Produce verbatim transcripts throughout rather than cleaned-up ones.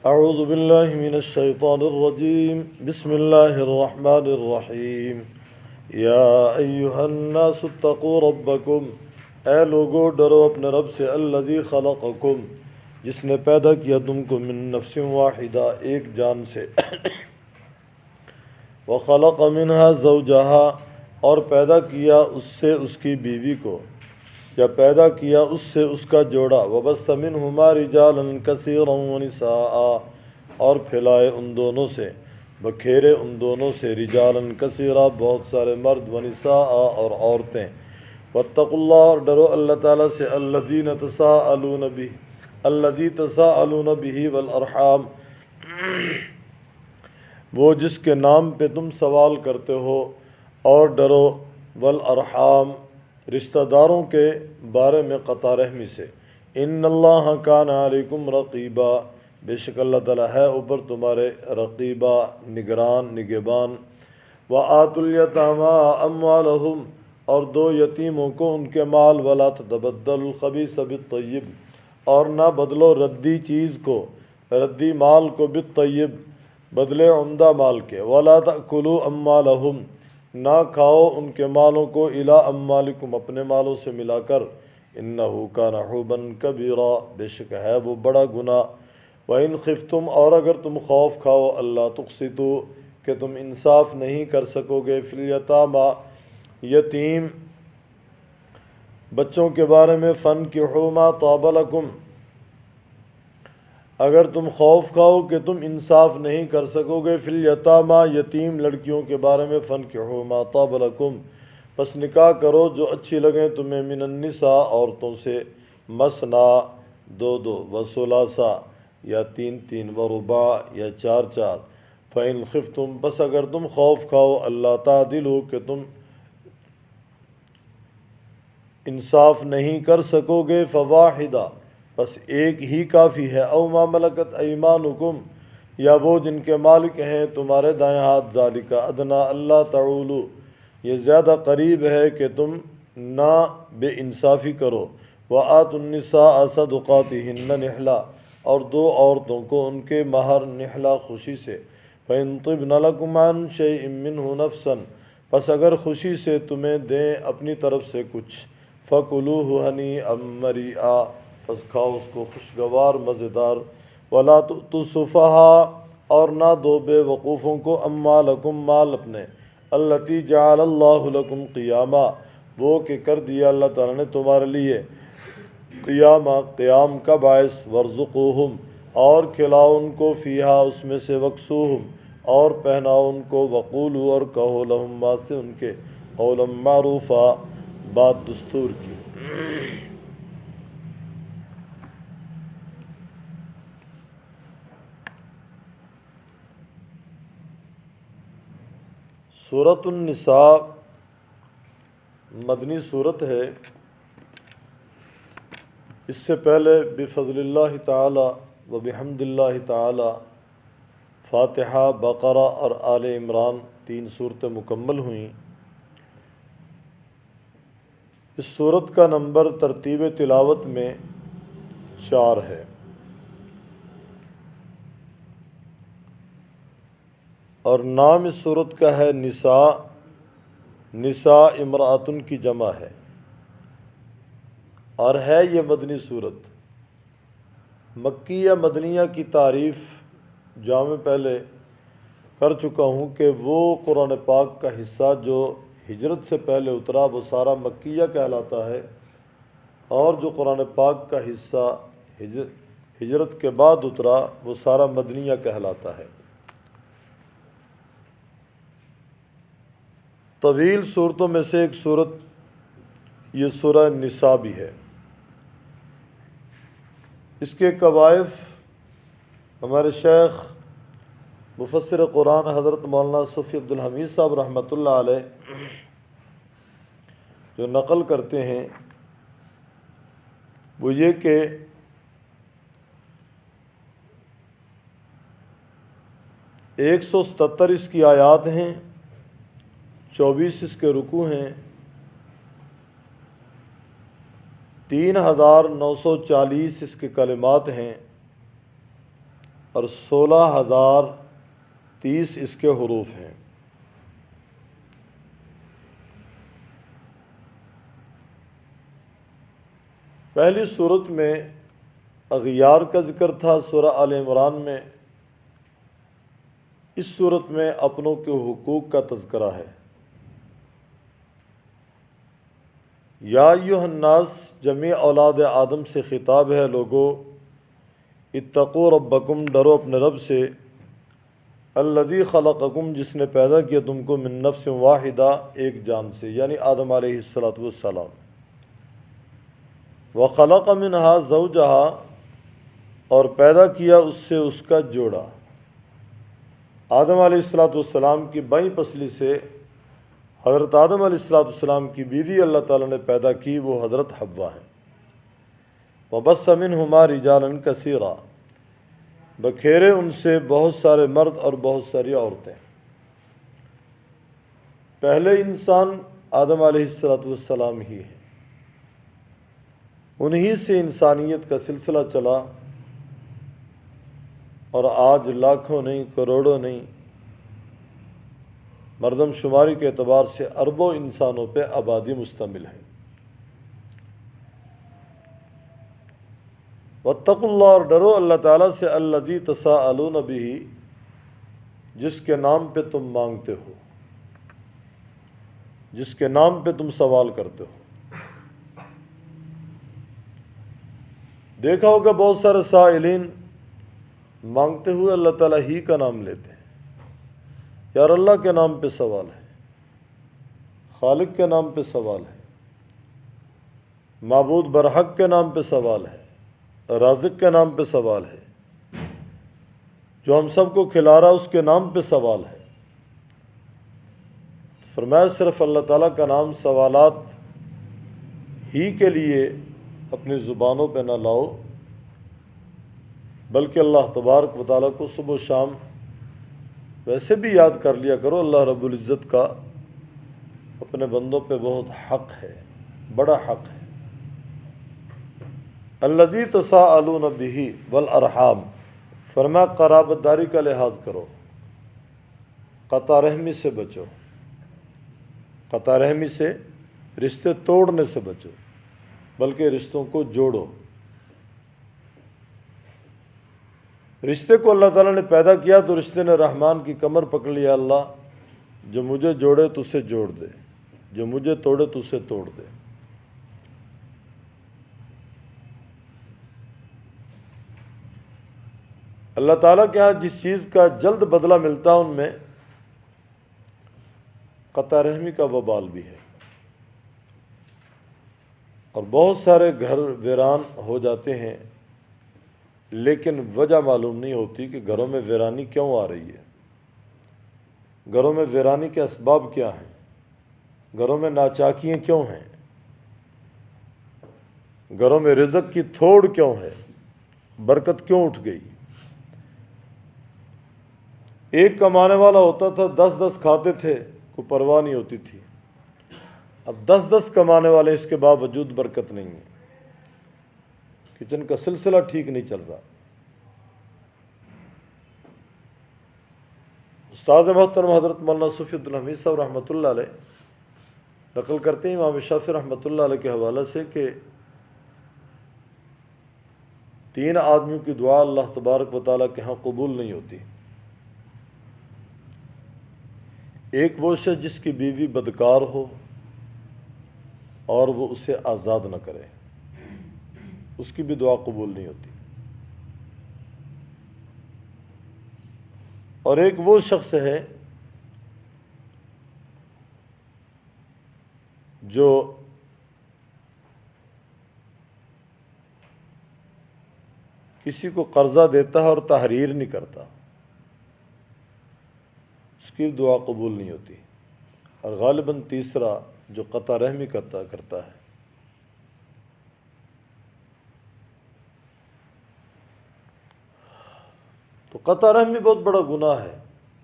اعوذ باللہ من الشیطان الرجیم بسم اللہ الرحمن الرحیم یا ایہا الناس اتقوا ربکم، اے لوگو ڈرو اپنے رب سے، الذی خلقکم، جس نے پیدا کیا تم کو، من نفس واحدہ، ایک جان سے، وخلق منہا زوجہا، اور پیدا کیا اس سے اس کی بیوی کو، یا پیدا کیا اس سے اس کا جوڑا، وبث منہما رجالا کثیرا ونساء، اور پھیلائے ان دونوں سے، بکھیرے ان دونوں سے، رجالا کثیرا، بہت سارے مرد، ونساء، اور عورتیں۔ واتقوا اللہ، اور ڈرو اللہ تعالیٰ سے، الذین تساءلون بہ الذی تساءلون بہ والارحام، وہ جس کے نام پہ تم سوال کرتے ہو، اور ڈرو والارحام، رشتہ داروں کے بارے میں قطع رحمی سے۔ ان اللہ کان علیکم رقیبا، بے شک اللہ تعالیٰ ہے اوپر تمہارے رقیبا، نگران، نگہبان۔ وآتوا الیتامی اموالہم، اور دو یتیموں کو ان کے مال، ولا تتبدلوا الخبیث بالطیب، اور نہ بدلو ردی چیز کو، ردی مال کو، بالطیب، بدلے عمدہ مال کے، ولا تأکلوا اموالہم، نہ کھاؤ ان کے مالوں کو، الی اموالکم، اپنے مالوں سے ملا کر، انہ کان حوبا کبیرا، بے شک ہے وہ بڑا گناہ۔ وَإِنْ خِفْتُمْ، اور اگر تم خوف کھاؤ، اللہ تقسطوا، کہ تم انصاف نہیں کر سکو گے، فی الیتامی، یتیم بچوں کے بارے میں، فانکحوا ما طاب لکم، اگر تم خوف کھاؤ کہ تم انصاف نہیں کر سکو گے، فی الیتامی، یتیم لڑکیوں کے بارے میں، فانکحوا ما طاب لکم، پس نکاح کرو جو اچھی لگیں تمہیں، من النساء، عورتوں سے، مثنا، دو دو، وثلاثا، یا تین تین، ورباع، یا چار چار۔ فإن خفتم، بس اگر تم خوف کھاؤ، اللہ تعدلوا، کہ تم انصاف نہیں کر سکو گے، فواحدہ، بس ایک ہی کافی ہے، او ما ملکت ایمانکم، یا وہ جن کے مالک ہیں تمہارے دائیں ہاتھ، ذالک ادنی اللہ تعولوا، یہ زیادہ قریب ہے کہ تم نہ بے انصافی کرو۔ وآتوا النساء صدقاتہن نحلا، اور دو عورتوں کو ان کے مہر نحلا، خوشی سے۔ فإن طبن لکم عن شیء منہ نفسا، پس اگر خوشی سے تمہیں دیں اپنی طرف سے کچھ، فکلوہ ہنیئا مریئا، پس کھاؤ اس کو خوشگوار مزیدار۔ ولا تؤتوا السفہاء، اور نہ دو بے وقوفوں کو، اموالکم، مال اپنے، التی جعل اللہ لکم قیاما، وہ کہ کر دیا اللہ تعالیٰ نے تمہارے لیے قیاما، قیام کا باعث، وارزقوہم، اور کھلاؤ ان کو، فیہا، اس میں سے، وکسوہم، اور پہناؤ ان کو، وقولوا، اور کہو، لہم، واسطے ان کے، قولا معروفا، بات دستور کی۔ سورۃ النساء مدنی صورت ہے۔ اس سے پہلے بفضل اللہ تعالی و بحمد اللہ تعالی فاتحہ، بقرہ اور آل عمران تین صورتیں مکمل ہوئیں۔ اس صورت کا نمبر ترتیب تلاوت میں چار ہے۔ اور نام اس صورت کا ہے نساء، نساء امرأتن کی جمع ہے، اور ہے یہ مدنی صورت۔ مکی یا مدنیہ کی تعریف جہاں میں پہلے کر چکا ہوں کہ وہ قرآن پاک کا حصہ جو ہجرت سے پہلے اترا وہ سارا مکیہ کہلاتا ہے، اور جو قرآن پاک کا حصہ ہجرت کے بعد اترا وہ سارا مدنیہ کہلاتا ہے۔ طویل صورتوں میں سے ایک صورت یہ سورہ نساء بھی ہے۔ اس کے قوائف ہمارے شیخ مفسر قرآن حضرت مولانا صفی عبد الحمید صاحب رحمۃ اللہ علیہ جو نقل کرتے ہیں وہ یہ کہ ایک سو ستتر اس کی آیات ہیں، چوبیس اس کے رکوع ہیں، تین ہزار نو سو چالیس اس کے کلمات ہیں، اور سولہ ہزار تیس اس کے حروف ہیں۔ پہلی صورت میں اغیار کا ذکر تھا سورہ آل عمران میں، اس صورت میں اپنوں کے حقوق کا تذکرہ ہے۔ یا ایھا الناس جمیع اولاد آدم سے خطاب ہے، لوگو اتقوا ربکم، ڈرو اپنے رب سے، الذی خلقکم، جس نے پیدا کیا تم کو، من نفس واحدہ، ایک جان سے، یعنی آدم علیہ الصلوۃ والسلام، وخلق منہا زوجہا، اور پیدا کیا اس سے اس کا جوڑا۔ آدم علیہ الصلوۃ والسلام کی بائیں پسلی سے حضرت آدم علیہ الصلوۃ والسلام کی بیوی اللہ تعالیٰ نے پیدا کی، وہ حضرت حوا ہیں۔ وبث منہما رجالا کثیرا، بکھیرے ان سے بہت سارے مرد اور بہت ساری عورتیں۔ پہلے انسان آدم علیہ الصلوۃ والسلام ہی ہیں، انہی سے انسانیت کا سلسلہ چلا، اور آج لاکھوں نہیں، کروڑوں نہیں، مردم شماری کے اعتبار سے اربوں انسانوں پہ آبادی مشتمل ہے۔ واتقوا اللہ، اور ڈرو اللہ تعالیٰ سے، الذی تساءلون بہ، جس کے نام پہ تم مانگتے ہو، جس کے نام پہ تم سوال کرتے ہو۔ دیکھا ہوگا بہت سارے سائلین مانگتے ہوئے اللہ تعالیٰ ہی کا نام لیتے ہیں۔ یار اللہ کے نام پہ سوال ہے، خالق کے نام پہ سوال ہے، معبود برحق کے نام پہ سوال ہے، رازق کے نام پہ سوال ہے، جو ہم سب کو کھلا رہا اس کے نام پہ سوال ہے۔ فرمایا صرف اللہ تعالیٰ کا نام سوالات ہی کے لیے اپنی زبانوں پہ نہ لاؤ، بلکہ اللہ تبارک و تعالیٰ کو صبح و شام ویسے بھی یاد کر لیا کرو۔ اللہ رب العزت کا اپنے بندوں پہ بہت حق ہے، بڑا حق ہے۔ الذی تساءلون بہ والارحام، فرمایا قرابت داری کا لحاظ کرو، قطع رحمی سے بچو، قطع رحمی سے رشتے توڑنے سے بچو، بلکہ رشتوں کو جوڑو۔ رشتے کو اللہ تعالیٰ نے پیدا کیا تو رشتے نے رحمان کی کمر پکڑ لیا، اللہ جو مجھے جوڑے تو اسے جوڑ دے، جو مجھے توڑے تو اسے توڑ دے۔ اللہ تعالیٰ کے ہاں جس چیز کا جلد بدلہ ملتا ہے ان میں قطع رحمی کا وبال بھی ہے، اور بہت سارے گھر ویران ہو جاتے ہیں، لیکن وجہ معلوم نہیں ہوتی کہ گھروں میں ویرانی کیوں آ رہی ہے، گھروں میں ویرانی کے اسباب کیا ہیں، گھروں میں ناچاکیاں کیوں ہیں، گھروں میں رزق کی تھوڑ کیوں ہے، برکت کیوں اٹھ گئی۔ ایک کمانے والا ہوتا تھا، دس دس کھاتے تھے، کوئی پرواہ نہیں ہوتی تھی۔ اب دس دس کمانے والے، اس کے باوجود برکت نہیں ہے، کچن کا سلسلہ ٹھیک نہیں چل رہا۔ استاد محترم حضرت مولانا صفی الدین حمید صاحب رحمۃ اللہ علیہ نقل کرتے ہیں امام شافعی رحمۃ اللہ علیہ کے حوالے سے کہ تین آدمیوں کی دعا اللہ تبارک و تعالیٰ کے ہاں قبول نہیں ہوتی۔ ایک وہ شخص جس کی بیوی بدکار ہو اور وہ اسے آزاد نہ کرے، اس کی بھی دعا قبول نہیں ہوتی۔ اور ایک وہ شخص ہے جو کسی کو قرضہ دیتا ہے اور تحریر نہیں کرتا، اس کی دعا قبول نہیں ہوتی۔ اور غالباً تیسرا جو قطع رحمی کرتا کرتا ہے۔ تو قطع رحمی بہت بڑا گناہ ہے۔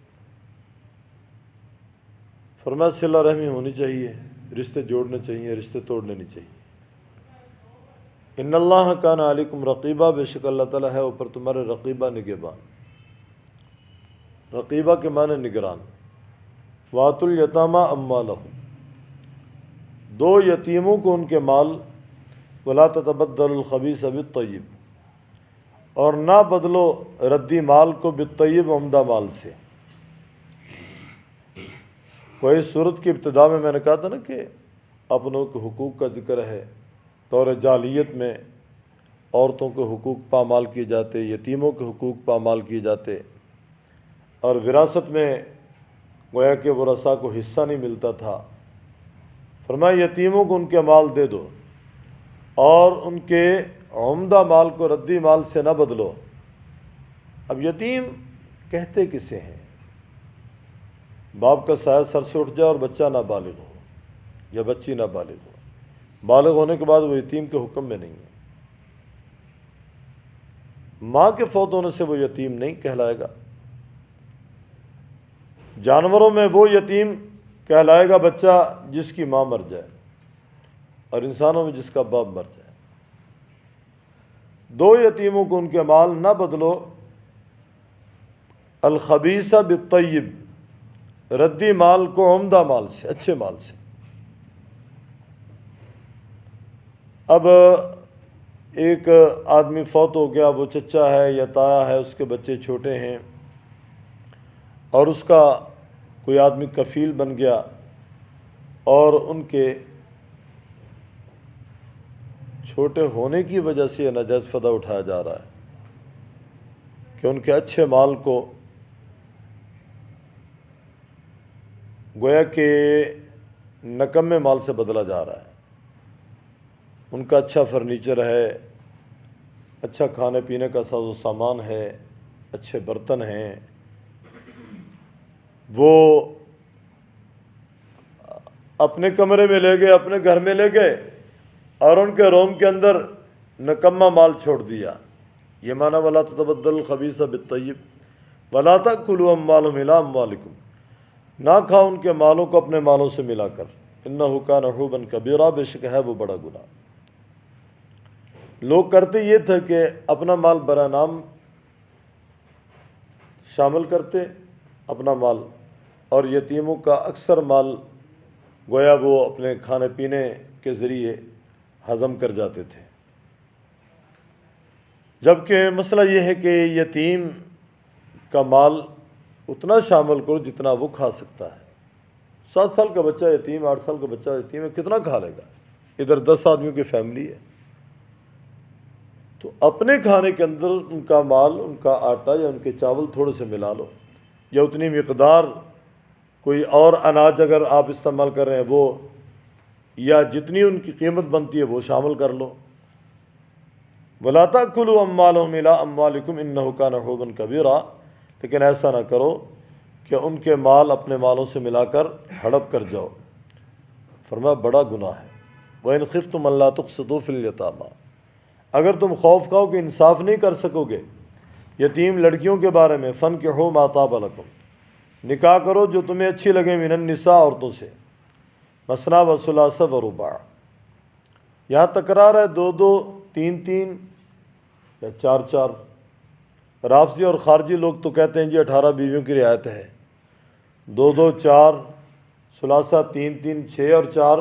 فرمایا صلہ رحمی ہونی چاہیے، رشتے جوڑنے چاہیے، رشتے توڑنے نہیں چاہیے۔ ان اللہ کان علیکم رقیبہ، بے شک اللہ تعالیٰ ہے اوپر تمہارے رقیبہ، نگہبان۔ رقیبہ کے معنی نگران. وَآتُوا الْيَتَامَىٰ أَمْوَالَهُمْ، دو یتیموں کو ان کے مال. وَلَا تَتَبَدَّلُوا الْخَبِيثَ بِالطَّيِّبِ، اور نہ بدلو ردی مال کو بالطیب عمدہ مال سے. کوئی صورت کی ابتدا میں میں نے کہا تھا نا کہ اپنوں کے حقوق کا ذکر ہے. طور جاہلیت میں عورتوں کے حقوق پامال کیے جاتے، یتیموں کے حقوق پامال کیے جاتے، اور وراثت میں گویا کہ ورثاء کو حصہ نہیں ملتا تھا. فرمایا یتیموں کو ان کے مال دے دو اور ان کے عمدہ مال کو ردی مال سے نہ بدلو. اب یتیم کہتے کسے ہیں؟ باپ کا سایہ سر سے اٹھ جائے اور بچہ نابالغ ہو یا بچی نابالغ ہو. بالغ ہونے کے بعد وہ یتیم کے حکم میں نہیں ہے. ماں کے فوت ہونے سے وہ یتیم نہیں کہلائے گا. جانوروں میں وہ یتیم کہلائے گا بچہ جس کی ماں مر جائے، اور انسانوں میں جس کا باپ مر جائے. دو یتیموں کو ان کے مال نہ بدلو. الخبیث بالطیب، ردی مال کو عمدہ مال سے، اچھے مال سے. اب ایک آدمی فوت ہو گیا، وہ چچا ہے یا تایا ہے، اس کے بچے چھوٹے ہیں، اور اس کا کوئی آدمی کفیل بن گیا اور ان کے چھوٹے ہونے کی وجہ سے یہ ناجائز فائدہ اٹھایا جا رہا ہے کہ ان کے اچھے مال کو گویا کہ نکمے مال سے بدلا جا رہا ہے. ان کا اچھا فرنیچر ہے، اچھا کھانے پینے کا ساز و سامان ہے، اچھے برتن ہیں، وہ اپنے کمرے میں لے گئے، اپنے گھر میں لے گئے، اور ان کے روم کے اندر نکمہ مال چھوڑ دیا. یہ معنی وَلَا تَتَبَدَّلُوا الْخَبِيثَ بِالطَّيِّبِ وَلَا تَأْكُلُوا أَمْوَالَهُمْ إِلَىٰ أَمْوَالِكُمْ، نہ کھاؤ ان کے مالوں کو اپنے مالوں سے ملا کر. إِنَّهُ كَانَ حُوبًا كَبِيرًا، بے شک ہے وہ بڑا گناہ. لوگ کرتے یہ تھے کہ اپنا مال برائے نام شامل کرتے، اپنا مال، اور یتیموں کا اکثر مال گویا وہ اپنے کھانے پینے کے ذریعے ہضم کر جاتے تھے. جبکہ مسئلہ یہ ہے کہ یتیم کا مال اتنا شامل کرو جتنا وہ کھا سکتا ہے. سات سال کا بچہ یتیم، آٹھ سال کا بچہ یتیم ہے، کتنا کھا لے گا؟ ادھر دس آدمیوں کی فیملی ہے. تو اپنے کھانے کے اندر ان کا مال، ان کا آٹا یا ان کے چاول تھوڑے سے ملا لو، یا اتنی مقدار کوئی اور اناج اگر آپ استعمال کر رہے ہیں وہ، یا جتنی ان کی قیمت بنتی ہے وہ شامل کر لو. وَلَا تَأْكُلُوا أَمْوَالَهُمْ إِلَىٰ أَمْوَالِكُمْ إِنَّهُ كَانَ حُوبًا كَبِيرًا، لیکن ایسا نہ کرو کہ ان کے مال اپنے مالوں سے ملا کر ہڑپ کر جاؤ. فرمایا بڑا گناہ ہے. وَإِنْ خِفْتُمْ أَلَّا تُقْسِطُوا فِي الْيَتَامَىٰ، اگر تم خوف کھاؤ کہ انصاف نہیں کر سکو گے یتیم لڑکیوں کے بارے میں، فَانكِحُوا مَا طَابَ لَكُمْ، نکاح کرو جو تمہیں اچھی لگے، من النساء، عورتوں سے، مثنیٰ و ثلاث و رباع. یہاں تکرار ہے دو دو، تین تین یا چار چار. رافضی اور خارجی لوگ تو کہتے ہیں جی اٹھارہ بیویوں کی رعایت ہے. دو دو چار، ثلاثہ تین تین، چھ اور چار،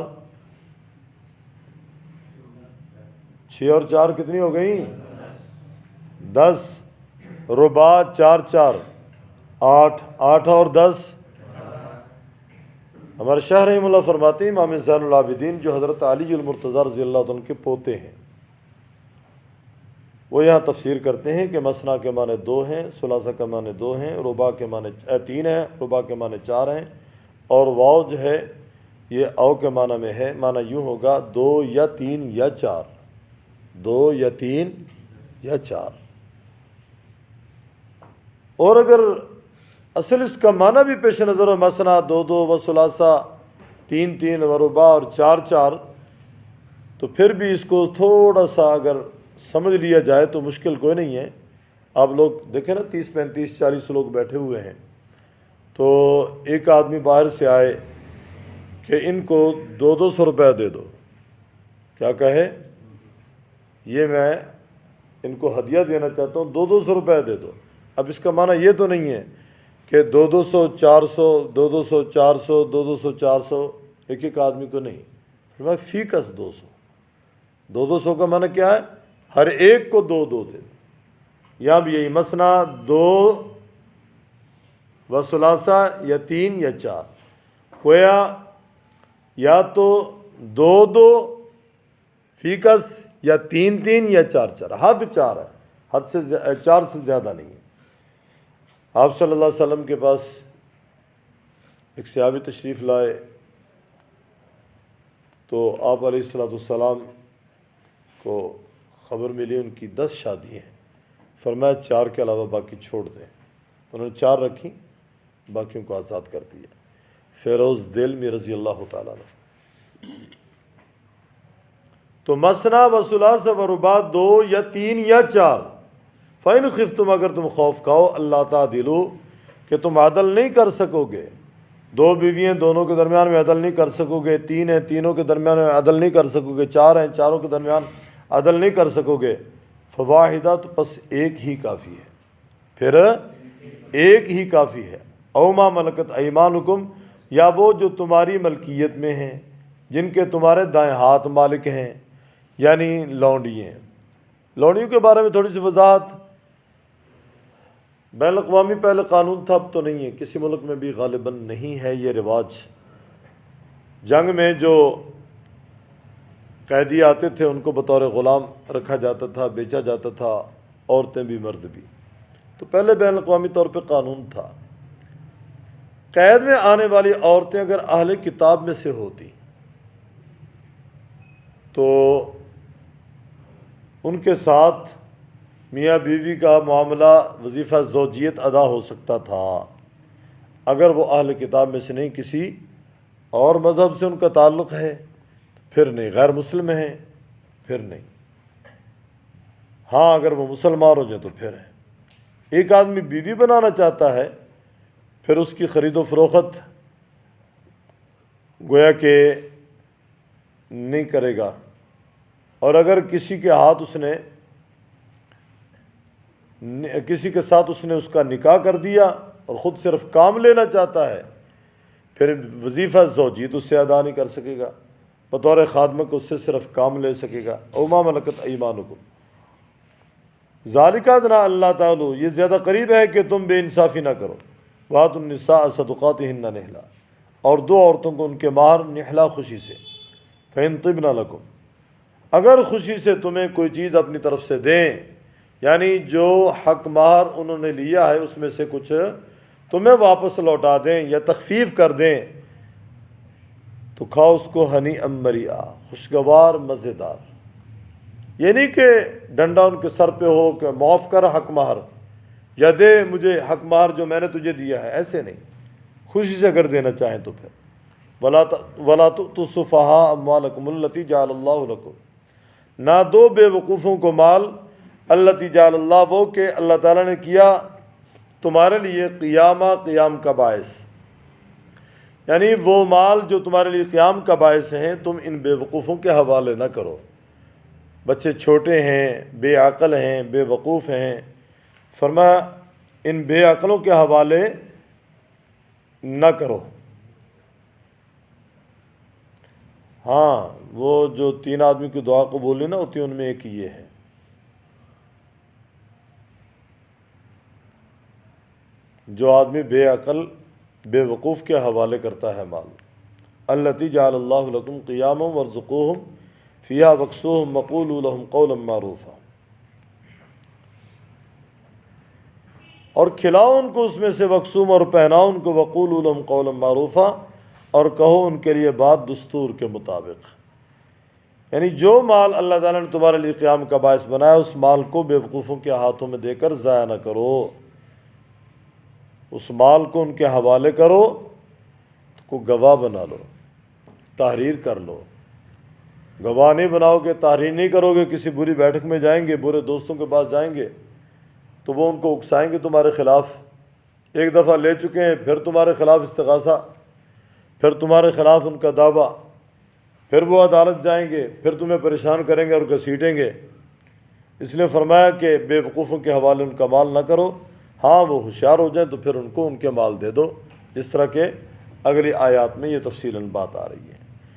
چھ اور چار کتنی ہو گئیں؟ دس. رباع چار چار آٹھ، آٹھ اور دس. ہمارے شاہ رحمہ اللہ فرماتے ہیں امام زین العابدین جو حضرت علی المرتضیٰ رضی اللہ عنہ کے پوتے ہیں، وہ یہاں تفسیر کرتے ہیں کہ مثنیٰ کے معنی دو ہیں، ثلاثہ کے معنی دو ہیں، رباع کے معنی تین ہیں، رباع کے معنی چار ہیں، اور واو جو ہے یہ او کے معنی میں ہے. معنی یوں ہوگا دو یا تین یا چار، دو یا تین یا چار. اور اگر اصل اس کا معنی بھی پیش نظر ہو، مثلا دو دو و ثلاثہ، تین تین و رباع اور چار چار، تو پھر بھی اس کو تھوڑا سا اگر سمجھ لیا جائے تو مشکل کوئی نہیں ہے. آپ لوگ دیکھیں نا تیس پینتیس چالیس لوگ بیٹھے ہوئے ہیں، تو ایک آدمی باہر سے آئے کہ ان کو دو دو سو روپے دے دو، کیا کہے؟ یہ میں ان کو ہدیہ دینا چاہتا ہوں، دو دو سو روپے دے دو. اب اس کا معنی یہ تو نہیں ہے کہ دو دو سو چار سو دو دو سو چار سو دو دو سو چار سو ایک ایک آدمی کو نہیں، فرمایا فی کس دو سو، دو دو سو کا معنی کیا ہے؟ ہر ایک کو دو دو دے دو۔ یہاں بھی یہی مثنا دو و ثلاثہ یا تین یا چار، گویا یا تو دو دو فی کس یا تین تین یا چار چار، حد چار ہے، حد سے چار سے زیادہ نہیں ہے۔ آپ صلی اللہ علیہ وسلم کے پاس ایک صحابی تشریف لائے تو آپ علیہ الصلوۃ والسلام کو خبر ملی ان کی دس شادی ہیں، فرمایا چار کے علاوہ باقی چھوڑ دیں، انہوں نے چار رکھی، باقیوں کو آزاد کر دیا۔ فیروز دلمی رضی اللہ تعالیٰ عنہ۔ تو مثنا و ثلاث و رباع دو یا تین یا چار، فَإِنْ خِفْتُمْ اگر تم خوف کھاؤ اللہ تعدلوا کہ تم عدل نہیں کر سکو گے، دو بیویاں دونوں کے درمیان میں عدل نہیں کر سکو گے، تین ہیں تینوں کے درمیان میں عدل نہیں کر سکو گے، چار ہیں چاروں کے درمیان عدل نہیں کر سکو گے، فواحدہ تو بس ایک ہی کافی ہے، پھر ایک ہی کافی ہے، او ما ملکت ایمانکم یا وہ جو تمہاری ملکیت میں ہیں، جن کے تمہارے دائیں ہاتھ مالک ہیں، یعنی لونڈی ہیں۔ لونڈیوں کے بارے میں تھوڑی سی وضاحت، بین الاقوامی پہلے قانون تھا، اب تو نہیں ہے، کسی ملک میں بھی غالباً نہیں ہے یہ رواج۔ جنگ میں جو قیدی آتے تھے ان کو بطور غلام رکھا جاتا تھا، بیچا جاتا تھا، عورتیں بھی مرد بھی، تو پہلے بین الاقوامی طور پہ قانون تھا۔ قید میں آنے والی عورتیں اگر اہل کتاب میں سے ہوتی تو ان کے ساتھ میاں بیوی کا معاملہ وظیفہ زوجیت ادا ہو سکتا تھا، اگر وہ اہل کتاب میں سے نہیں، کسی اور مذہب سے ان کا تعلق ہے پھر نہیں، غیر مسلم ہیں پھر نہیں، ہاں اگر وہ مسلمان ہو جائیں تو پھر ہیں۔ ایک آدمی بیوی بنانا چاہتا ہے پھر اس کی خرید و فروخت گویا کہ نہیں کرے گا، اور اگر کسی کے ہاتھ اس نے کسی کے ساتھ اس نے اس کا نکاح کر دیا اور خود صرف کام لینا چاہتا ہے پھر وظیفہ زوجیت اس سے ادا نہیں کر سکے گا، بطور خادمہ کو اس سے صرف کام لے سکے گا۔ او ما ملکت ایمانکم ذالک ادنی اللہ تعالی، یہ زیادہ قریب ہے کہ تم بے انصافی نہ کرو۔ وآتوا النساء صدقاتہن نحلا، اور دو عورتوں کو ان کے مہر نحلا خوشی سے، فإن طبن لکم، اگر خوشی سے تمہیں کوئی چیز اپنی طرف سے دیں، یعنی جو حق مہر انہوں نے لیا ہے اس میں سے کچھ تمہیں واپس لوٹا دیں یا تخفیف کر دیں تو کھاؤ اس کو ہنی ام مریعا، خوشگوار مزیدار۔ یہ نہیں کہ ڈنڈا ان کے سر پہ ہو کہ معاف کر حق مہر، یا دے مجھے حق مہر جو میں نے تجھے دیا ہے، ایسے نہیں، خوشی سے اگر دینا چاہیں تو پھر وَلَا تُؤْتُوا السُّفَهَاءَ أَمْوَالَكُمُ الَّتِي جَعَلَ اللَّهُ لَكُمْ، نہ دو بے وقوفوں کو مال الَّتِي جَعَلَ اللَّهُ، وہ کہ اللہ تعالیٰ نے کیا تمہارے لیے قیامہ، قیام کا باعث، یعنی وہ مال جو تمہارے لیے قیام کا باعث ہیں تم ان بے وقوفوں کے حوالے نہ کرو۔ بچے چھوٹے ہیں، بے عقل ہیں، بے وقوف ہیں، فرمایا ان بے عقلوں کے حوالے نہ کرو۔ ہاں وہ جو تین آدمی کی دعا قبول نہیں نہ ہوتی ان میں ایک یہ ہے، جو آدمی بے عقل بے وقوف کے حوالے کرتا ہے مال۔ التی جعل اللہ لکم قیاما وارزقوہم فیہا وکسوہم وقولوا لہم قولا معروفا، اور کھلاؤ ان کو اس میں سے وقسوم، اور پہناؤ ان کو وقولوا لہم قولا معروفا، اور کہو ان کے لیے بات دستور کے مطابق۔ یعنی جو مال اللہ تعالیٰ نے تمہارے لیے قیام کا باعث بنایا اس مال کو بے وقوفوں کے ہاتھوں میں دے کر ضائع نہ کرو، اس مال کو ان کے حوالے کرو، کو گواہ بنا لو، تحریر کر لو۔ گواہ نہیں بناؤ گے، تحریر نہیں کرو گے، کسی بری بیٹھک میں جائیں گے، برے دوستوں کے پاس جائیں گے تو وہ ان کو اکسائیں گے تمہارے خلاف، ایک دفعہ لے چکے ہیں پھر تمہارے خلاف استغاثہ، پھر تمہارے خلاف ان کا دعویٰ، پھر وہ عدالت جائیں گے، پھر تمہیں پریشان کریں گے اور گھسیٹیں گے۔ اس لیے فرمایا کہ بے وقوفوں کے حوالے ان کا مال نہ کرو، ہاں وہ ہوشیار ہو جائیں تو پھر ان کو ان کے مال دے دو، جس طرح کہ اگلی آیات میں یہ تفصیلاً بات آ رہی ہے۔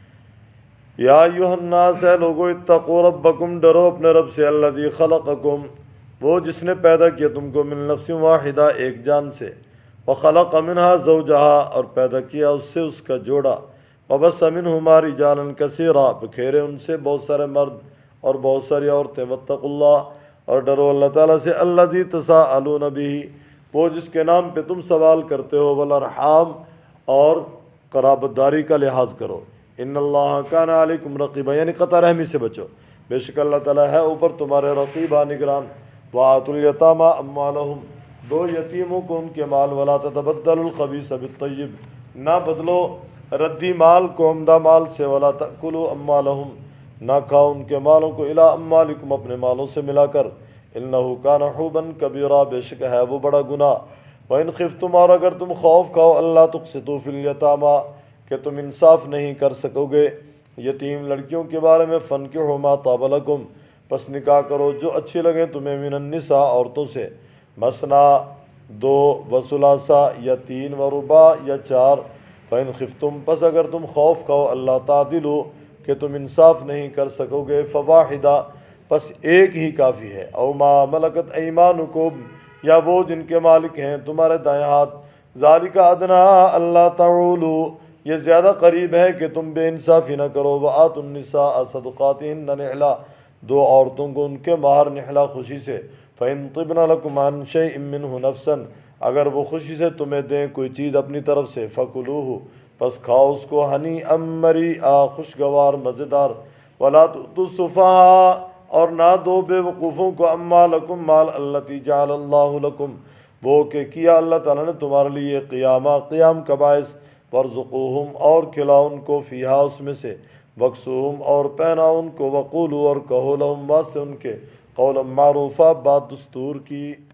یا ایھا الناس، اے لوگو، اتقوا ربکم، ڈرو اپنے رب سے، الذی خلقکم، وہ جس نے پیدا کیا تم کو، من نفس واحدہ، ایک جان سے، وخلق منہا زوجہا، اور پیدا کیا اس سے اس کا جوڑا، وبث منہما رجالا کثیرا، بکھیرے ان سے بہت سارے مرد اور بہت ساری عورتیں، واتقوا اللہ، اور ڈرو اللہ تعالیٰ سے، الذی تساءلون بہ، وہ جس کے نام پہ تم سوال کرتے ہو، والارحام، اور قرابت داری کا لحاظ کرو، ان اللہ کان علیکم رقیبا، یعنی قطع رحمی سے بچو، بے شک اللہ تعالیٰ ہے اوپر تمہارے رقیبہ، نگران۔ وآتوا الیتامی اموالہم، دو یتیموں کو ان کے مال، ولا تتبدلوا الخبیث بالطیب، نہ بدلو ردی مال کو عمدہ مال سے، ولا تأکلوا اموالہم، نہ کھاؤ ان کے مالوں کو، الی اموالکم، اپنے مالوں سے ملا کر، انہ کان حوبا کبیرا، بے شک ہے وہ بڑا گناہ۔ وَإِنْ خِفْتُمْ، اور اگر تم خوف کھاؤ، اللہ تقسطوا فی الیتامی، کہ تم انصاف نہیں کر سکو گے یتیم لڑکیوں کے بارے میں، فانکحوا ما طاب لکم، پس نکاح کرو جو اچھی لگیں تمہیں، من النساء، عورتوں سے، مثنا، دو، وثلاثا، یا تین، ورباع، یا چار، فإن خفتم، پس اگر تم خوف کھاؤ، اللہ تعدلوا، کہ تم انصاف نہیں کر سکو گے، فواحدہ، پس ایک ہی کافی ہے، او ما ملکت ایمانکم، یا وہ جن کے مالک ہیں تمہارے دائیں ہاتھ، ذالک ادنی اللہ تعولوا، یہ زیادہ قریب ہے کہ تم بے انصافی نہ کرو، وآتوا النساء صدقاتہن نحلا، دو عورتوں کو ان کے مہر نحلا خوشی سے، فإن طبن لکم عن شیء منہ نفسا، اگر وہ خوشی سے تمہیں دیں کوئی چیز اپنی طرف سے، فکلوہ، پس کھاؤ اس کو، ہنیئا مریئا، خوشگوار مزیدار، ولا تؤتوا السفہاء، اور نہ دو بے وقوفوں کو، اموالکم، مال، التی جعل اللہ لکم، وہ کہ کیا اللہ تعالیٰ نے تمہارے لیے، قیامہ، قیام کا باعث، وارزقوہم، اور کھلاؤ ان کو، فیہا، اس میں سے، وکسوہم، اور پہناؤ ان کو، وقولوا، اور کہو، لہم، واسطے ان کے، قولا معروفا، بات دستور کی۔